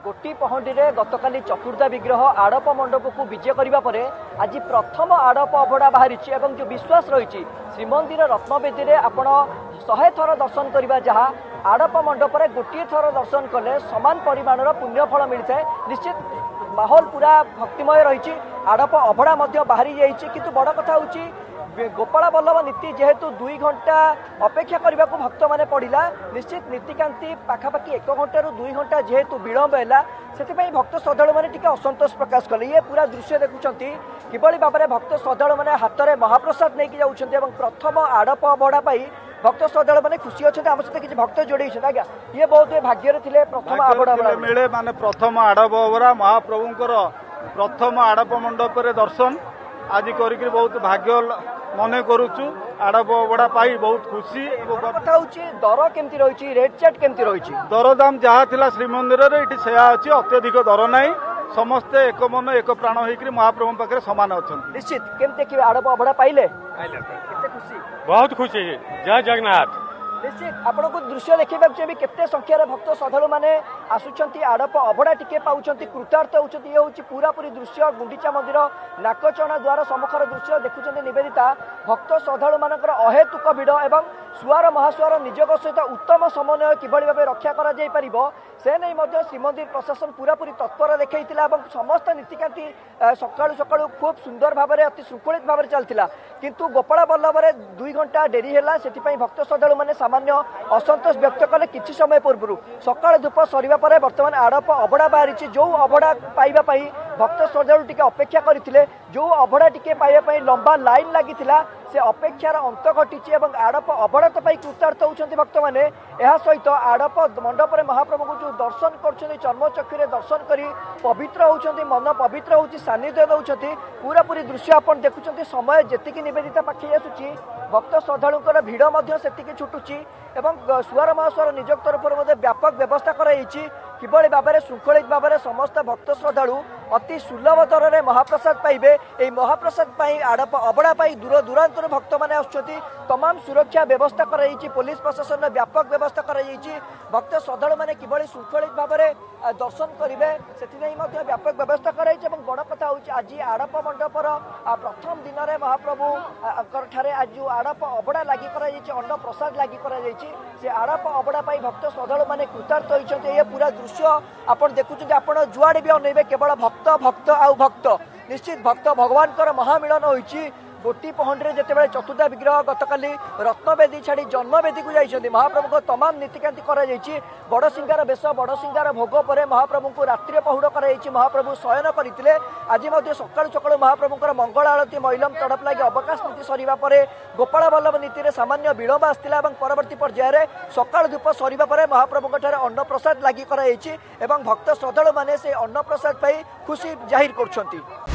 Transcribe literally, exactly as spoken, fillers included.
गोटी पहंडी में गतकाली चतुर्धा विग्रह आड़प मंडप को विजय करने पर आज प्रथम आड़प अभड़ा बाहरी और जो विश्वास रही श्रीमंदिर रत्नवेदी में आपण शहे थर दर्शन करवा जहाँ आड़प मंडप में गोटे थर दर्शन कले समान परिमाणर पुण्यफल मिलता है। निश्चित माहौल पूरा भक्तिमय रही आड़प अभड़ा बाहरी जाइए किंतु बड़ कथा हूँ गोपाल बल्लभ नीति जेहेतु दुई घंटा अपेक्षा करने को भक्त मैंने पड़ा निश्चित नीतिकांति पाखापाखि एक घंटे दुई घंटा जेहेतु विलंब है से भक्त श्रद्धालु मैंने असंतोष प्रकाश कले। ये पूरा दृश्य देखुं किभली भाव में भक्त श्रद्धालु मैंने हाथ में महाप्रसाद नहीं जाऊँच प्रथम आड़प अभड़ा भक्त श्रद्धालु मैंने खुशी अच्छे आम सहित किसी भक्त जोड़े आज्ञा ये बहुत भाग्य थे प्रथम आड़प मिले माने प्रथम आड़प अभड़ा महाप्रभुंर प्रथम आड़प मंडप दर्शन आज कर बहुत भाग्य मन करुचु आड़प अभड़ा पाई बहुत खुशी। कथा हूँ दर केमती रही रेट चार्ट केमती रही दरदाम जहाँ थिला श्रीमंदिर ये सेया अच्छी अत्यधिक दर ना समस्ते एक मन एक प्राण होकर महाप्रभु पाखे सामान अच्छा। निश्चित केमती देखिए आड़प अभड़ा पाइले खुशी बहुत खुशी जय जगन्नाथ। निश्चित आपन को दृश्य देखा चाहिए केते संख्यार भक्त श्रद्धालु मैंने आसुंच आड़प अभड़ा टिके पाँच कृतार्थ होती ये हूँ पूरा पूरी दृश्य गुंडीचा मंदिर नाकचणा द्वार सम्मुखर दृश्य देखुं निवेदिता भक्त श्रद्धालु मानकर अहेतुक भिड़ एवं सुआर महासुआर निजोग सहित उत्तम समन्वय किभली भाव रक्षा करा जाई परिबो से नहीं श्रीमंदिर प्रशासन पूरा पूरी तत्पर देखा समस्त नीतिकांति सकाळु सकाळु खूब सुंदर भाव में अति श्रृंखलित भाव में चलता किंतु गोपाल बल्लभ दुई घंटा डेरी है से भक्त श्रद्धालु मैंने सामान्य असंतोष व्यक्त कले किछि समय पूर्व सकाळ धूप सरिबा परे वर्तमान आड़प अभड़ा बाहरी जो अभड़ा पाइबा भक्त श्रद्धालु टिके अपेक्षा करथिले जो अभड़ा टिके पाइबा लंबा लाइन लगी से अपेक्षार अंत घटी और आड़प अभड़ा तो कृतार्थ होती भक्त मैंने यह सहित आड़प मंडप में महाप्रभु को जो दर्शन कर चर्मचक्षुरे दर्शन कर पवित्र होती मन पवित्र होती सानिध्य दौरान पूरा पूरी दृश्य आप देखुं समय जी निवेदिता पाखे आसूँ भक्त श्रद्धालुंर भिड़ से छुटुची एवं सुआर महासुआर निजोग तरफ व्यापक व्यवस्था कराई किभली भाव में श्रृंखलित भाव में समस्त भक्त श्रद्धालु अति सुलभ दर में महाप्रसाद पाइबे। यही महाप्रसाद आड़प अभड़ा दूर दूरांतर भक्त मैंने आसुँच तमाम सुरक्षा व्यवस्था कराई पुलिस प्रशासन व्यापक व्यवस्था कराई भक्त श्रद्धालु मैंने किभली श्रृंखलित भाव में दर्शन करेंगे से व्यापक व्यवस्था कराई बड़ कथा हूँ आज आड़प मंडपर प्रथम दिन में महाप्रभु ठारे आज जो आड़प अभड़ा लगी अन्न प्रसाद लगी से आड़प अभड़ा भक्त श्रद्धालु मैंने कृतार्थ होती ये पूरा दृश्य आप देखुं आप जुआड़े भी अनेबे केवल भक्त भक्त आउ भक्त निश्चित भक्त भगवान महामिलन होती गोटी पहंडी में जिते चतुर्था विग्रह गतकाली रत्नवेदी छाड़ी जन्मवेदी को जाइए महाप्रभु को तमाम नीतिकांति बड़ सिंगार बेश बड़ सिंगार भोग पर महाप्रभु को रात्रि पहुड़ कर महाप्रभु शयन करते आज सकालू सकालू महाप्रभुर मंगल आलती महिलम तड़प लगे अवकाश नीति सरिबा परे गोपाल बल्लभ नीति सामान्य विलंब आसला परवर्ती पर्यायर सकाल धूप सरिबा परे महाप्रभु अन्न प्रसाद लगी भक्त श्रद्धालु मैंने से अन्न प्रसाद पाई खुशी जाहिर कर।